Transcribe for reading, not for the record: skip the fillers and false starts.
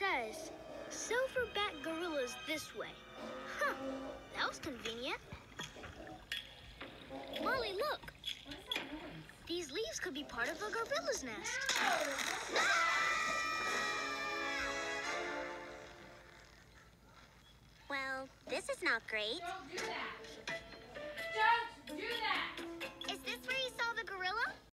says, silverback gorillas this way. Huh, that was convenient. Molly, look. These leaves could be part of a gorilla's nest. Well, this is not great. Don't do that. Don't do that. Is this where you saw the gorilla?